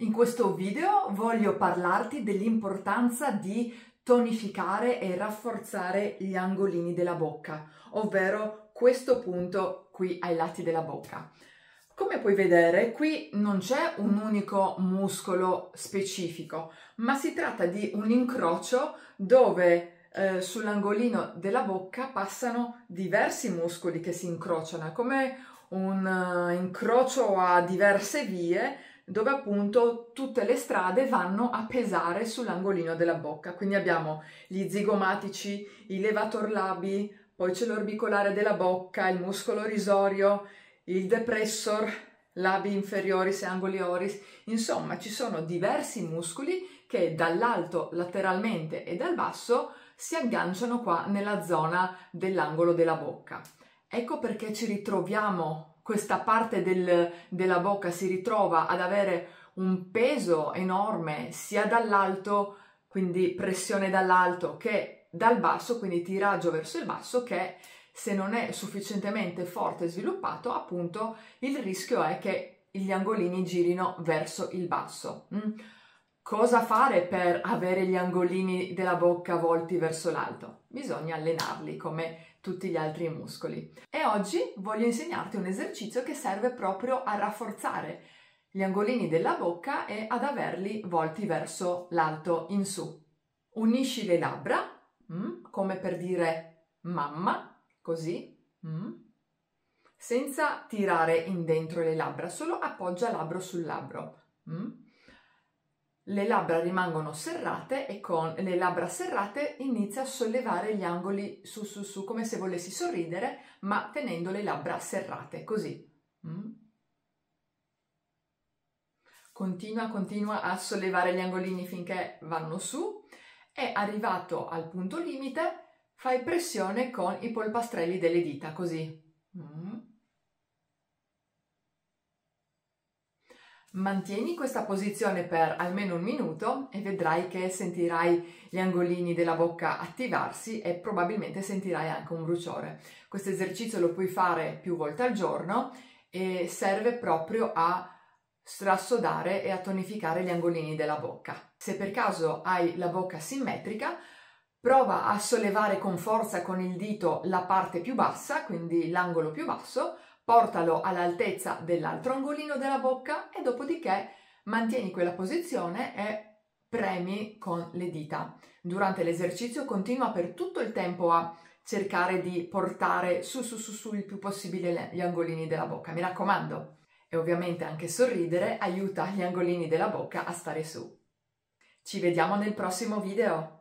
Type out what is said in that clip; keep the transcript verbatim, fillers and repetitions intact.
In questo video voglio parlarti dell'importanza di tonificare e rafforzare gli angolini della bocca, ovvero questo punto qui ai lati della bocca. Come puoi vedere, qui non c'è un unico muscolo specifico, ma si tratta di un incrocio dove eh, sull'angolino della bocca passano diversi muscoli che si incrociano, è come un uh, incrocio a diverse vie dove appunto tutte le strade vanno a pesare sull'angolino della bocca. Quindi abbiamo gli zigomatici, i levator labii, poi c'è l'orbicolare della bocca, il muscolo risorio, il depressor, labii inferioris e angoli oris. Insomma, ci sono diversi muscoli che dall'alto lateralmente e dal basso si agganciano qua nella zona dell'angolo della bocca. Ecco perché ci ritroviamo, questa parte del, della bocca si ritrova ad avere un peso enorme sia dall'alto, quindi pressione dall'alto, che dal basso, quindi tiraggio verso il basso, che se non è sufficientemente forte e sviluppato, appunto il rischio è che gli angolini girino verso il basso. Mm? Cosa fare per avere gli angolini della bocca volti verso l'alto? Bisogna allenarli come tutti gli altri muscoli. E oggi voglio insegnarti un esercizio che serve proprio a rafforzare gli angolini della bocca e ad averli volti verso l'alto in su. Unisci le labbra, mm, come per dire mamma, così, mm, senza tirare in dentro le labbra, solo appoggia labbro sul labbro. Mm. Le labbra rimangono serrate e con le labbra serrate inizia a sollevare gli angoli su su su come se volessi sorridere, ma tenendo le labbra serrate, così. Mm. Continua, continua a sollevare gli angolini finché vanno su e arrivato al punto limite fai pressione con i polpastrelli delle dita, così. Mm. Mantieni questa posizione per almeno un minuto e vedrai che sentirai gli angolini della bocca attivarsi e probabilmente sentirai anche un bruciore. Questo esercizio lo puoi fare più volte al giorno e serve proprio a strassodare e a tonificare gli angolini della bocca. Se per caso hai la bocca simmetrica, prova a sollevare con forza con il dito la parte più bassa, quindi l'angolo più basso, portalo all'altezza dell'altro angolino della bocca e dopodiché mantieni quella posizione e premi con le dita. Durante l'esercizio continua per tutto il tempo a cercare di portare su su su su il più possibile gli angolini della bocca, mi raccomando. E ovviamente anche sorridere aiuta gli angolini della bocca a stare su. Ci vediamo nel prossimo video!